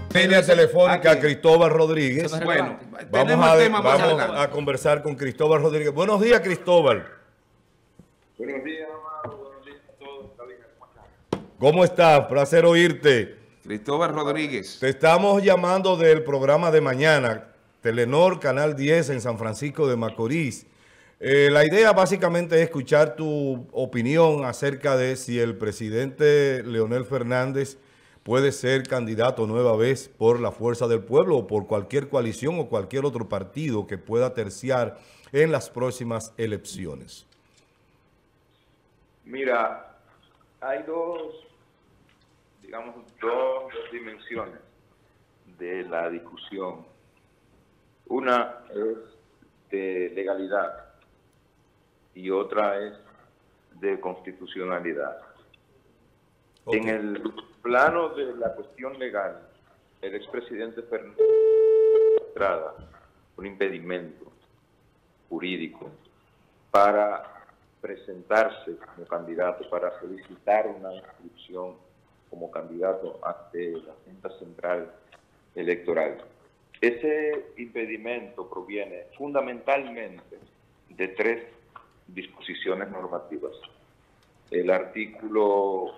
Línea telefónica a Cristóbal Rodríguez. Bueno, vamos a conversar con Cristóbal Rodríguez. Buenos días, Cristóbal. Buenos días, Amado. Buenos días a todos. ¿Cómo estás? Placer oírte. Cristóbal Rodríguez. Te estamos llamando del programa de mañana, Telenor, Canal 10 en San Francisco de Macorís. La idea básicamente es escuchar tu opinión acerca de si el presidente Leonel Fernández puede ser candidato nueva vez por la Fuerza del Pueblo o por cualquier coalición o cualquier otro partido que pueda terciar en las próximas elecciones. Mira, hay dos dimensiones de la discusión. Una es de legalidad y otra es de constitucionalidad. Okay. En el plano de la cuestión legal, el expresidente Fernández Estrada un impedimento jurídico para presentarse como candidato, para solicitar una inscripción como candidato ante la Junta Central Electoral. Ese impedimento proviene fundamentalmente de tres disposiciones normativas. El artículo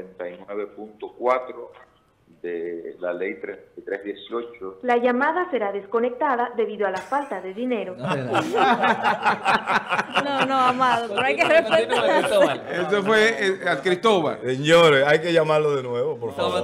49.4 de la ley 3318. La llamada será desconectada debido a la falta de dinero. No, Amado, pero hay que respetar. Eso fue a Cristóbal. Señores, hay que llamarlo de nuevo, por favor.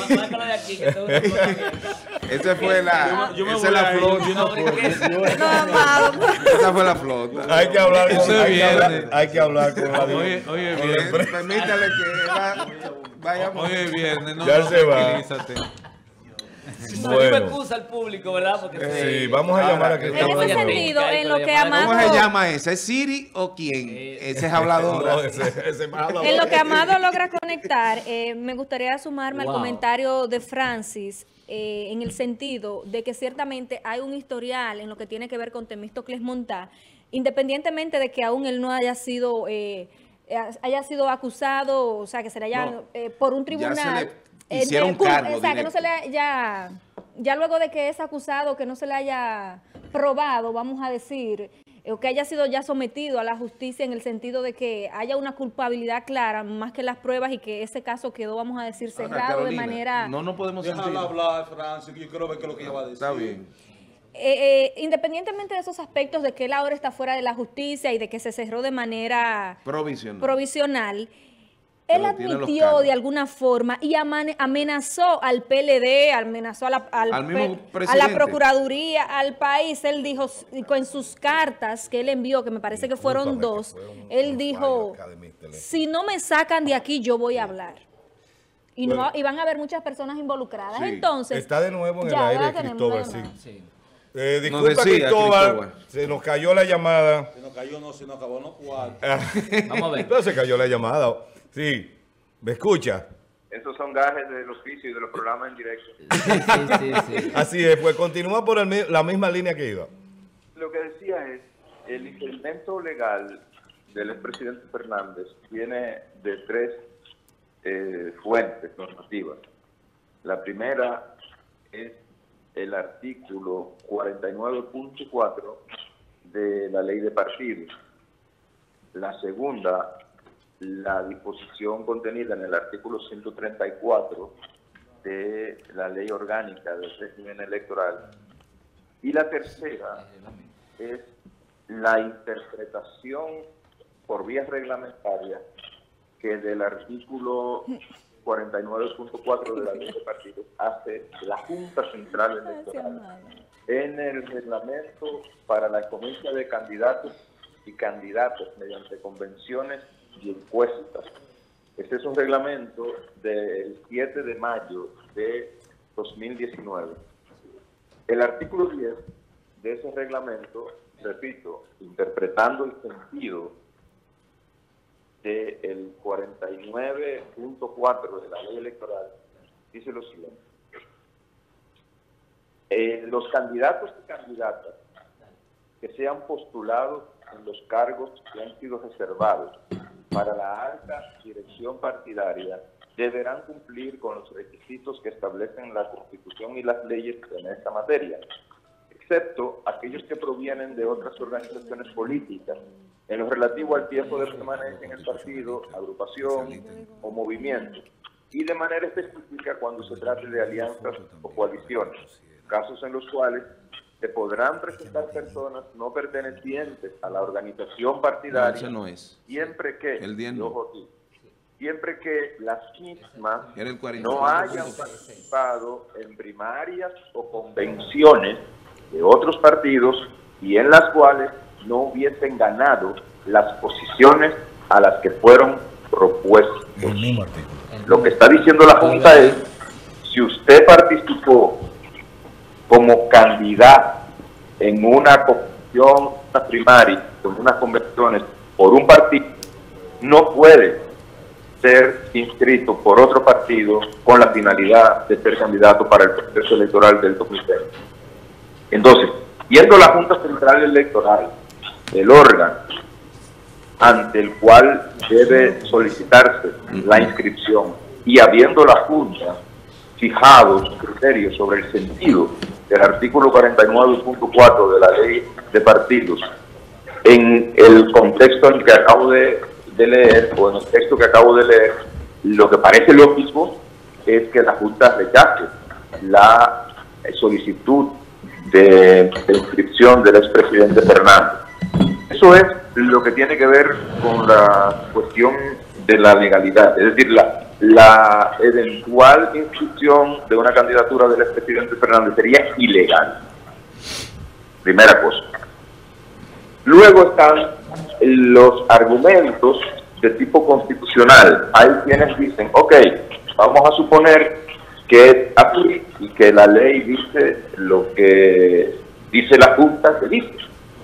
Esa fue la flota. No, Amado. Esa fue la flota. Hay que hablar con la Oye, permítale que vayamos. Oye, viernes, no, ya se va. Bueno. Me excusa al público, ¿verdad? Porque sí, vamos a llamar a Cristóbal. En ese sentido, en lo que Amado... ¿Cómo se llama ese? ¿Es Siri o quién? Ese es hablador. No, ese es hablador. En lo que Amado logra conectar, me gustaría sumarme al comentario de Francis, en el sentido de que ciertamente hay un historial en lo que tiene que ver con Temístocles Montá, independientemente de que aún él no haya sido acusado, o sea, que se le haya por un tribunal... Hicieron cargo, o sea, que no se le ya luego de que es acusado, que no se le haya probado, vamos a decir, o que haya sido ya sometido a la justicia en el sentido de que haya una culpabilidad clara, más que las pruebas, y que ese caso quedó, vamos a decir, cerrado Carolina, de manera... No podemos Déjala hablar, Francis, yo quiero ver qué es lo que ella va a decir. Está bien. Independientemente de esos aspectos de que él ahora está fuera de la justicia y de que se cerró de manera provisional, él admitió de alguna forma y amenazó al PLD, amenazó a la Procuraduría, al país. Él dijo en sus cartas que él envió, que me parece que fueron dos, él dijo, si no me sacan de aquí, yo voy a hablar. Y, y van a haber muchas personas involucradas. Sí. Entonces, está de nuevo en el aire, Cristóbal. Sí. Disculpa, decía, Cristóbal, se nos cayó la llamada. Se nos cayó, no, se nos acabó, no cuál. Vamos a ver. Pero se cayó la llamada. Sí, ¿me escucha? Esos son gajes del oficio y de los programas en directo. Sí. Así es, pues continúa por la misma línea que iba. Lo que decía es, el impedimento legal del expresidente Fernández viene de tres fuentes normativas. La primera es el artículo 49.4 de la ley de partidos. La segunda, la disposición contenida en el artículo 134 de la ley orgánica del régimen electoral. Y la tercera es la interpretación por vías reglamentarias que del artículo 49.4 de la ley de partidos hace la Junta Central Electoral en el reglamento para la escogencia de candidatos y candidatos mediante convenciones y encuestas. Este es un reglamento del 7 de mayo de 2019. El artículo 10 de ese reglamento, repito, interpretando el sentido del 49.4 de la ley electoral, dice lo siguiente. Los candidatos y candidatas que sean postulados en los cargos que han sido reservados para la alta dirección partidaria deberán cumplir con los requisitos que establecen la Constitución y las leyes en esta materia, excepto aquellos que provienen de otras organizaciones políticas, en lo relativo al tiempo de permanencia en el partido, agrupación o movimiento, y de manera específica cuando se trate de alianzas o coaliciones, casos en los cuales se podrán presentar personas no pertenecientes a la organización partidaria, siempre que las mismas no hayan participado en primarias o convenciones de otros partidos y en las cuales no hubiesen ganado las posiciones a las que fueron propuestos. Lo que está diciendo la Junta es, si usted participó como candidato en una convención, una primaria, en unas convenciones por un partido, no puede ser inscrito por otro partido con la finalidad de ser candidato para el proceso electoral del 2020. Entonces, viendo la Junta Central Electoral, el órgano ante el cual debe solicitarse la inscripción, y habiendo la Junta fijado sus criterios sobre el sentido del artículo 49.4 de la Ley de Partidos, en el contexto en que acabo de leer, o en el texto que acabo de leer, lo que parece lógico es que la Junta rechace la solicitud de inscripción del expresidente Fernández. Eso es lo que tiene que ver con la cuestión de la legalidad, es decir, la eventual inscripción de una candidatura del expresidente Fernández sería ilegal. Primera cosa. Luego están los argumentos de tipo constitucional. Hay quienes dicen, ok, vamos a suponer que es así y que la ley dice lo que dice la Junta que dice.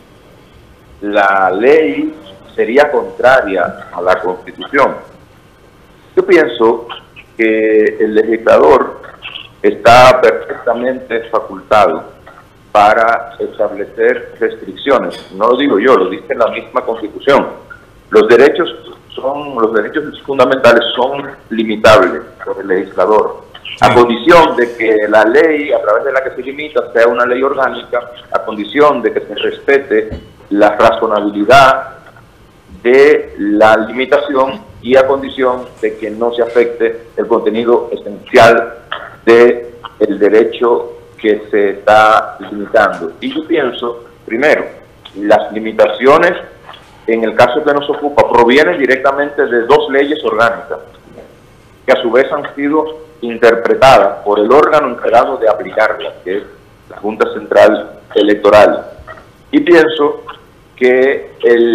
La ley sería contraria a la Constitución. Yo pienso que el legislador está perfectamente facultado para establecer restricciones. No lo digo yo, lo dice la misma Constitución. Los derechos fundamentales son limitables por el legislador, a condición de que la ley a través de la que se limita sea una ley orgánica, a condición de que se respete la razonabilidad de la limitación y a condición de que no se afecte el contenido esencial del derecho que se está limitando. Y yo pienso, primero, las limitaciones, en el caso que nos ocupa, provienen directamente de dos leyes orgánicas, que a su vez han sido interpretadas por el órgano encargado de aplicarlas, que es la Junta Central Electoral. Y pienso que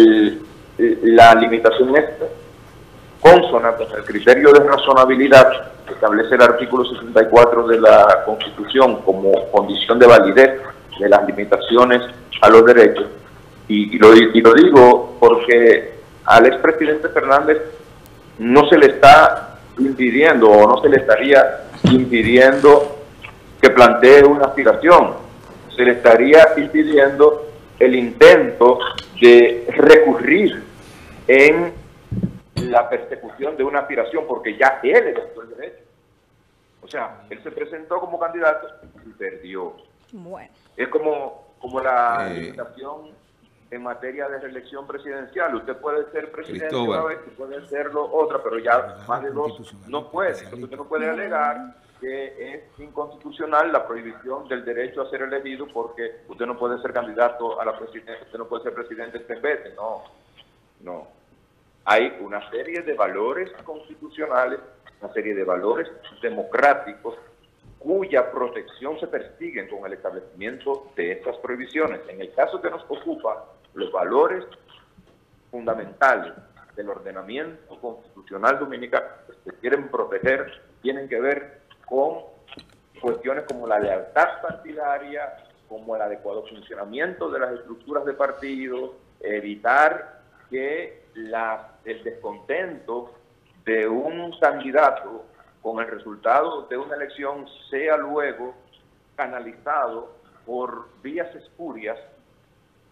la limitación es consona con el criterio de razonabilidad que establece el artículo 64 de la Constitución como condición de validez de las limitaciones a los derechos. Y lo digo porque al expresidente Fernández no se le está impidiendo o no se le estaría impidiendo que plantee una aspiración, se le estaría impidiendo el intento de recurrir en la persecución de una aspiración, porque ya él ejerció el derecho. O sea, él se presentó como candidato y perdió. Bueno. Es como la limitación en materia de reelección presidencial. Usted puede ser presidente una vez, puede serlo otra, pero ya más de dos no puede. Entonces usted no puede alegar que es inconstitucional la prohibición del derecho a ser elegido porque usted no puede ser candidato a la presidencia, usted no puede ser presidente 3 veces. No. Hay una serie de valores constitucionales, una serie de valores democráticos cuya protección se persiguen con el establecimiento de estas prohibiciones. En el caso que nos ocupa, los valores fundamentales del ordenamiento constitucional dominicano que se quieren proteger tienen que ver con cuestiones como la lealtad partidaria, como el adecuado funcionamiento de las estructuras de partidos, evitar que el descontento de un candidato con el resultado de una elección sea luego canalizado por vías espurias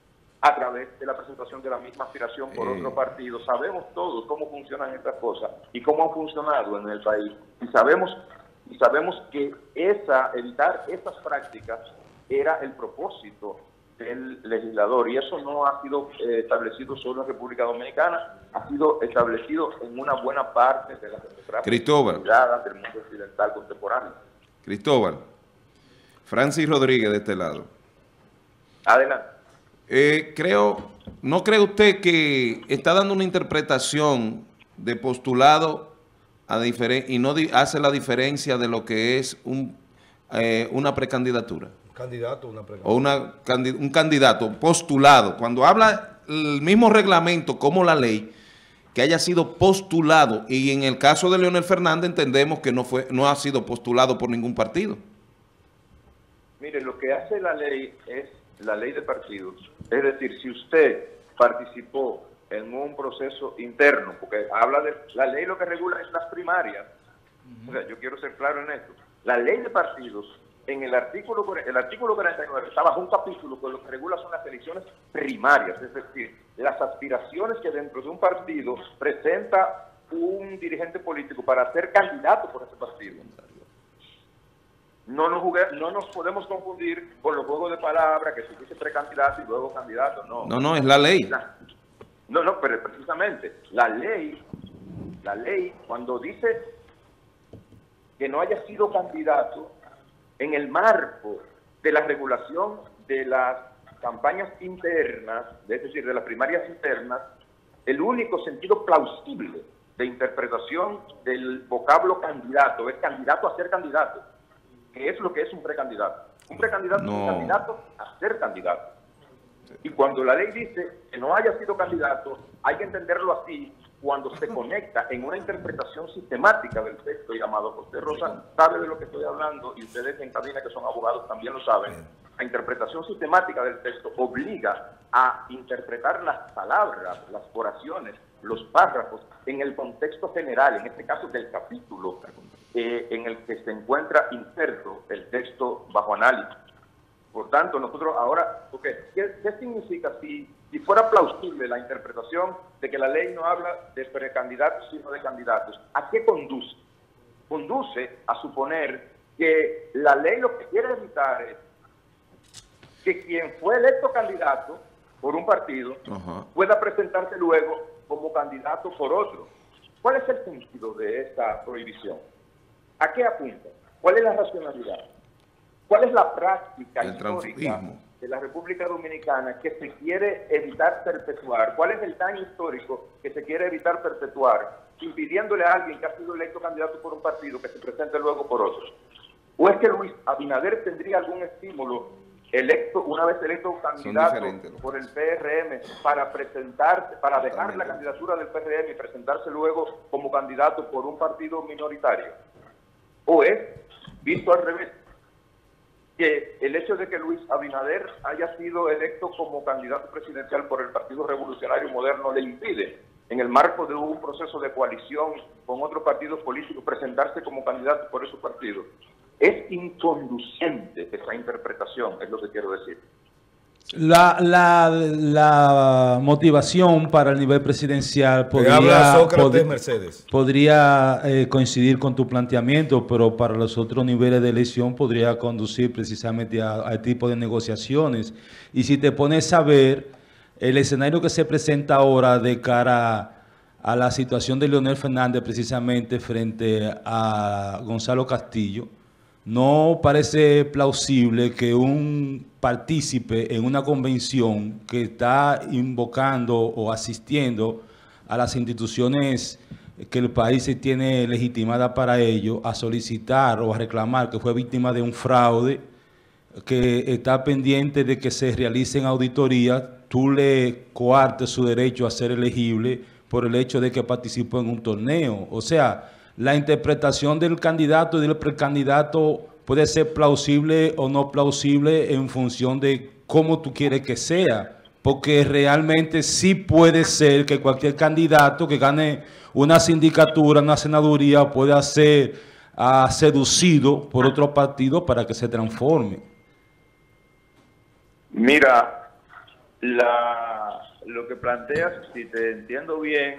a través de la presentación de la misma aspiración por otro partido. Sabemos todos cómo funcionan estas cosas y cómo han funcionado en el país. Y sabemos que evitar esas prácticas era el propósito del legislador, y eso no ha sido establecido solo en República Dominicana, ha sido establecido en una buena parte de las democracias del mundo occidental contemporáneo. Cristóbal, Francis Rodríguez de este lado. Adelante. ¿No cree usted que está dando una interpretación de postulado y no hace la diferencia de lo que es una precandidatura? O un candidato postulado. Cuando habla el mismo reglamento como la ley, que haya sido postulado, y en el caso de Leonel Fernández entendemos que no ha sido postulado por ningún partido. Mire, lo que hace la ley es la ley de partidos. Es decir, si usted participó en un proceso interno, porque habla de la ley, lo que regula es las primarias. O sea, yo quiero ser claro en esto. La ley de partidos, en el artículo 49, está bajo un capítulo que lo que regula son las elecciones primarias, es decir, las aspiraciones que dentro de un partido presenta un dirigente político para ser candidato por ese partido. No nos podemos confundir con los juegos de palabras, que se dice precandidato y luego candidato. No, es la ley. Pero precisamente, la ley, cuando dice que no haya sido candidato, en el marco de la regulación de las campañas internas, es decir, de las primarias internas, el único sentido plausible de interpretación del vocablo candidato es candidato a ser candidato, que es lo que es un precandidato. Un precandidato es un candidato a ser candidato. Y cuando la ley dice que no haya sido candidato, hay que entenderlo así cuando se conecta en una interpretación sistemática del texto, y Amado José Rosa sabe de lo que estoy hablando, y ustedes en cabina que son abogados también lo saben. La interpretación sistemática del texto obliga a interpretar las palabras, las oraciones, los párrafos en el contexto general, en este caso del capítulo en el que se encuentra inserto el texto bajo análisis. Por tanto, nosotros ahora, ¿qué significa si fuera plausible la interpretación de que la ley no habla de precandidatos sino de candidatos? ¿A qué conduce? Conduce a suponer que la ley lo que quiere evitar es que quien fue electo candidato por un partido pueda presentarse luego como candidato por otro. ¿Cuál es el sentido de esta prohibición? ¿A qué apunta? ¿Cuál es la racionalidad? ¿Cuál es la práctica histórica de la República Dominicana que se quiere evitar perpetuar? ¿Cuál es el daño histórico que se quiere evitar perpetuar, impidiéndole a alguien que ha sido electo candidato por un partido que se presente luego por otro? ¿O es que Luis Abinader tendría algún estímulo una vez electo candidato por el PRM para presentarse, para dejar la candidatura del PRM y presentarse luego como candidato por un partido minoritario? ¿O es visto al revés, que el hecho de que Luis Abinader haya sido electo como candidato presidencial por el Partido Revolucionario Moderno le impide, en el marco de un proceso de coalición con otros partidos políticos, presentarse como candidato por esos partidos? Es inconducente esa interpretación, es lo que quiero decir. La motivación para el nivel presidencial podría coincidir con tu planteamiento, pero para los otros niveles de elección podría conducir precisamente a tipo de negociaciones. Y si te pones a ver el escenario que se presenta ahora de cara a la situación de Leonel Fernández precisamente frente a Gonzalo Castillo, no parece plausible que un partícipe en una convención que está invocando o asistiendo a las instituciones que el país se tiene legitimada para ello, a solicitar o a reclamar que fue víctima de un fraude, que está pendiente de que se realicen auditorías, tú le coartes su derecho a ser elegible por el hecho de que participó en un torneo. O sea, la interpretación del candidato y del precandidato puede ser plausible o no plausible en función de cómo tú quieres que sea, porque realmente sí puede ser que cualquier candidato que gane una sindicatura, una senaduría, pueda ser seducido por otro partido para que se transforme. Mira, Lo que planteas, si te entiendo bien,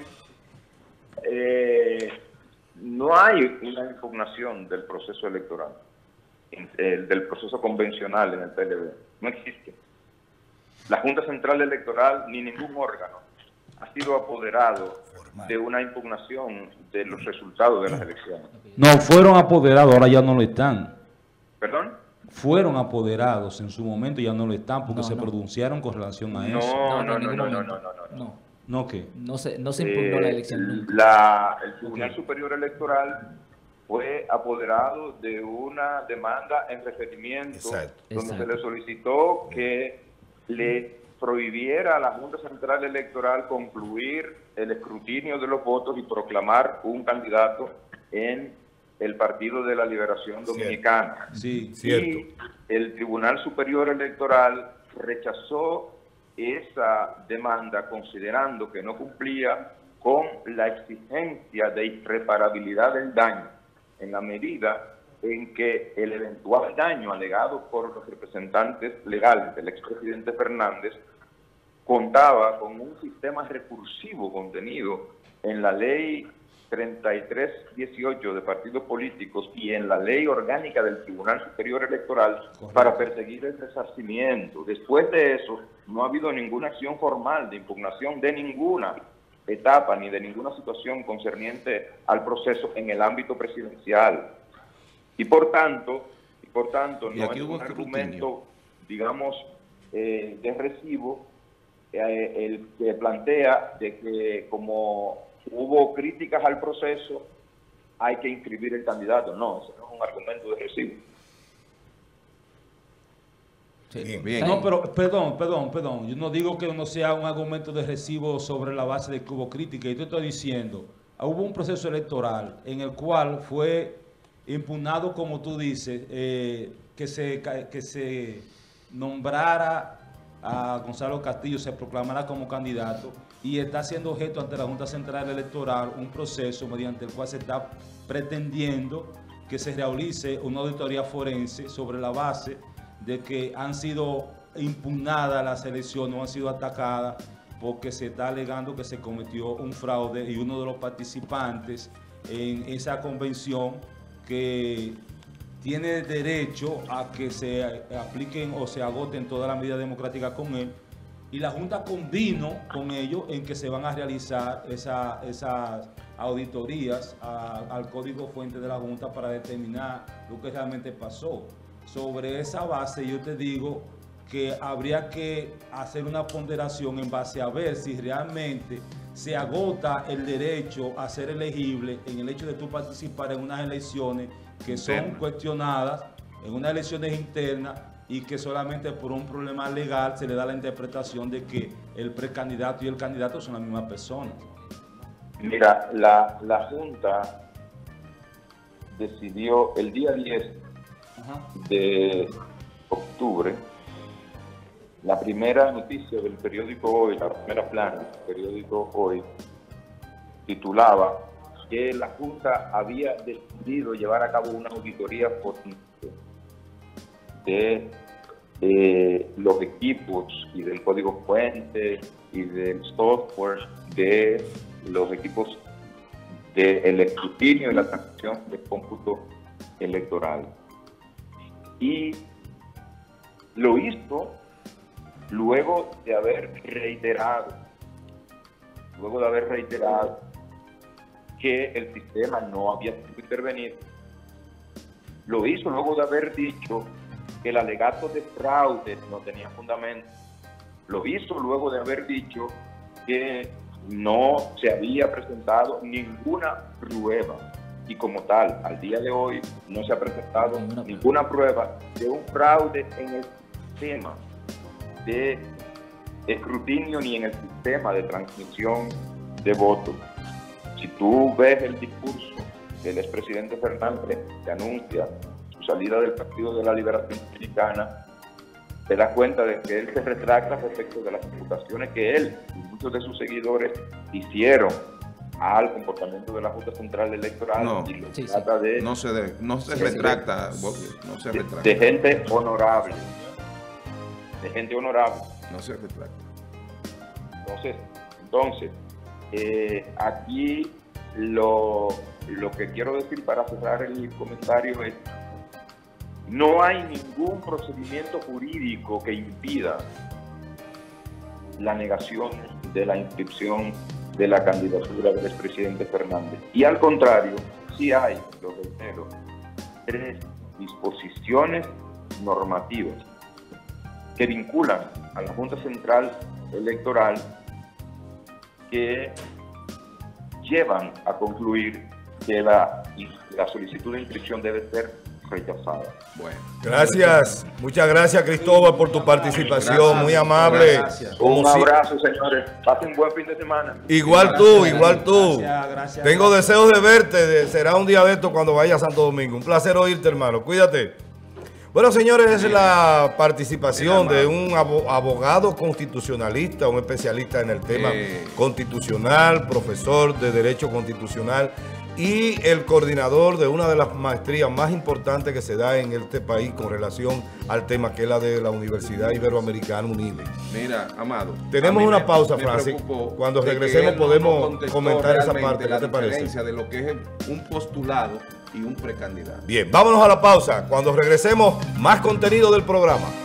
no hay una impugnación del proceso electoral, del proceso convencional en el PLD. No existe. La Junta Central Electoral ni ningún órgano ha sido apoderado de una impugnación de los resultados de las elecciones. No, fueron apoderados, ahora ya no lo están. ¿Perdón? Fueron apoderados en su momento, ya no lo están porque se pronunciaron con relación a eso. No. ¿No qué? No se impugnó la elección nunca. El Tribunal Superior Electoral fue apoderado de una demanda en referimiento donde se le solicitó que le prohibiera a la Junta Central Electoral concluir el escrutinio de los votos y proclamar un candidato en el Partido de la Liberación Dominicana. Sí, cierto. Y el Tribunal Superior Electoral rechazó esa demanda considerando que no cumplía con la exigencia de irreparabilidad del daño, en la medida en que el eventual daño alegado por los representantes legales del expresidente Fernández contaba con un sistema recursivo contenido en la ley 3318 de partidos políticos y en la ley orgánica del Tribunal Superior Electoral para perseguir el resarcimiento. Después de eso, no ha habido ninguna acción formal de impugnación de ninguna etapa ni de ninguna situación concerniente al proceso en el ámbito presidencial. Y por tanto no hay un argumento, digamos, de recibo el que plantea de que como hubo críticas al proceso, hay que inscribir el candidato. No, eso no es un argumento de recibo. Sí, bien. No, pero perdón. Yo no digo que no sea un argumento de recibo sobre la base de que hubo crítica. Yo te estoy diciendo, hubo un proceso electoral en el cual fue impugnado, como tú dices, que se nombrara a Gonzalo Castillo, se proclamara como candidato y está siendo objeto ante la Junta Central Electoral un proceso mediante el cual se está pretendiendo que se realice una auditoría forense sobre la base de que han sido impugnadas las elecciones, no han sido atacadas porque se está alegando que se cometió un fraude y uno de los participantes en esa convención que tiene derecho a que se apliquen o se agoten todas las medidas democráticas con él, y la Junta convino con ellos en que se van a realizar esas auditorías al código fuente de la Junta para determinar lo que realmente pasó. Sobre esa base yo te digo que habría que hacer una ponderación en base a ver si realmente se agota el derecho a ser elegible en el hecho de tú participar en unas elecciones que son cuestionadas, en unas elecciones internas, y que solamente por un problema legal se le da la interpretación de que el precandidato y el candidato son la misma persona. Mira, la Junta decidió el día 10 de octubre, la primera noticia del periódico Hoy, la primera plana del periódico Hoy, titulaba que la Junta había decidido llevar a cabo una auditoría forense de los equipos y del código fuente y del software de los equipos del escrutinio y la transacción de cómputo electoral. Y lo hizo luego de haber reiterado que el sistema no había podido intervenir. Lo hizo luego de haber dicho que el alegato de fraude no tenía fundamento. Lo hizo luego de haber dicho que no se había presentado ninguna prueba. Y como tal, al día de hoy, no se ha presentado ninguna prueba de un fraude en el sistema de escrutinio ni en el sistema de transmisión de votos. Si tú ves el discurso del expresidente Fernández que anuncia su salida del Partido de la Liberación Dominicana, te das cuenta de que él se retracta respecto de las imputaciones que él y muchos de sus seguidores hicieron al comportamiento de la Junta Central Electoral. No se retracta. De gente honorable. De gente honorable. No se retracta. Entonces aquí lo que quiero decir para cerrar el comentario es: no hay ningún procedimiento jurídico que impida la negación de la inscripción de la candidatura del expresidente Fernández. Y al contrario, sí hay, lo reitero, 3 disposiciones normativas que vinculan a la Junta Central Electoral que llevan a concluir que la solicitud de inscripción debe ser rechazada. Bueno, gracias, muchas gracias, Cristóbal, por tu participación, gracias, muy amable. Un abrazo, señores, pasen buen fin de semana. Igual tú, igual tú. Gracias. Tengo deseos de verte, será un día de esto cuando vaya a Santo Domingo. Un placer oírte, hermano, cuídate. Bueno, señores, esa es la participación de un abogado constitucionalista, un especialista en el tema constitucional, profesor de Derecho Constitucional y el coordinador de una de las maestrías más importantes que se da en este país con relación al tema, que es la de la Universidad Iberoamericana UNIBE. Mira, Amado. Tenemos una pausa, Francis. Cuando regresemos podemos comentar esa parte. ¿Qué te parece? La diferencia de lo que es un postulado y un precandidato. Bien, vámonos a la pausa. Cuando regresemos, más contenido del programa.